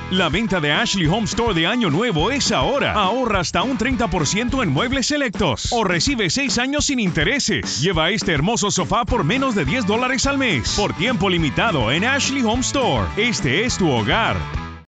La venta de Ashley Home Store de Año Nuevo es ahora. Ahorra hasta un 30% en muebles selectos o recibe 6 años sin intereses. Lleva este hermoso sofá por menos de $10 al mes. Por tiempo limitado en Ashley Home Store. Este es tu hogar.